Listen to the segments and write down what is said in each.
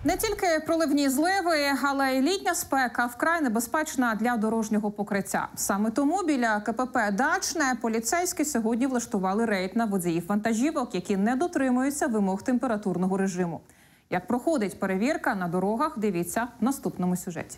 Не тільки проливні зливи, але й літня спека вкрай небезпечна для дорожнього покриття. Саме тому біля КПП «Дачне» поліцейські сьогодні влаштували рейд на водіїв вантажівок, які не дотримуються вимог температурного режиму. Як проходить перевірка на дорогах, дивіться в наступному сюжеті.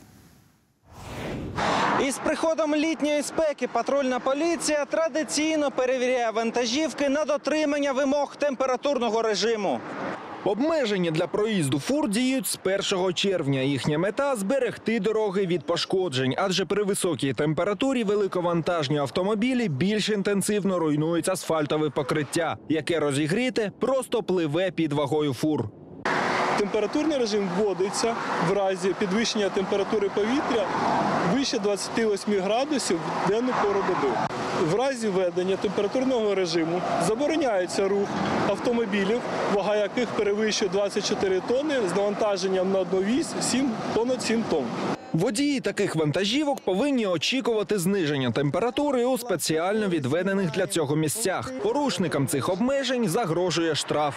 Із приходом літньої спеки патрульна поліція традиційно перевіряє вантажівки на дотримання вимог температурного режиму. Обмеження для проїзду фур діють з 1 червня. Їхня мета – зберегти дороги від пошкоджень, адже при високій температурі великовантажні автомобілі більш інтенсивно руйнують асфальтове покриття, яке розігріте просто пливе під вагою фур. Температурний режим вводиться в разі підвищення температури повітря вище 28 градусів в денну пору доби. В разі введення температурного режиму забороняється рух автомобілів, вага яких перевищує 24 тонни з навантаженням на одну вісь понад 7 тонн. Водії таких вантажівок повинні очікувати зниження температури у спеціально відведених для цього місцях. Порушникам цих обмежень загрожує штраф.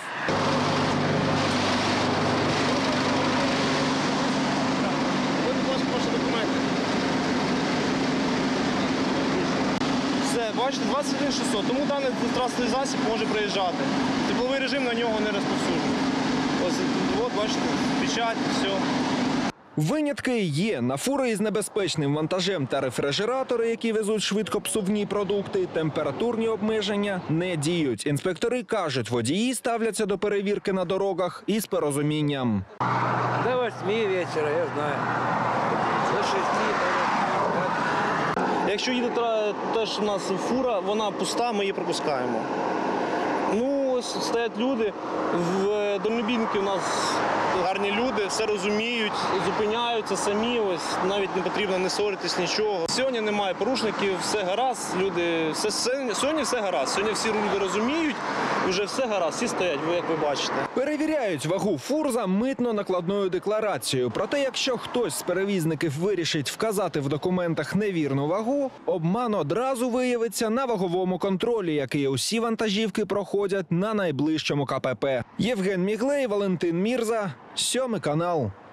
Бачите, 21 600, тому даний транспортний засіб може приїжджати. Тепловий режим на нього не розповсюджений. Ось, бачите, печать, все. Винятки є. На фури із небезпечним вантажем та рефрижератори, які везуть швидкопсувні продукти, температурні обмеження не діють. Інспектори кажуть, водії ставляться до перевірки на дорогах із порозумінням. До 8 вечора, я знаю. До 6. Якщо їде теж у нас фура, вона пуста, ми її пропускаємо. Ну, ось стоять люди, в дальнобійники у нас гарні люди, все розуміють, зупиняються самі, ось навіть не потрібно не ссоритись, нічого. Сьогодні немає порушників, все гаразд, люди, сьогодні все гаразд, сьогодні всі люди розуміють, вже все гаразд, всі стоять, як ви бачите. Перевіряють вагу фур за митно-накладною декларацією. Проте, якщо хтось з перевізників вирішить вказати в документах невірну вагу, обман одразу виявиться на ваговому контролі, який усі вантажівки проходять на найближчому КПП. Євген Міглей, Валентин Мірза, 7 канал.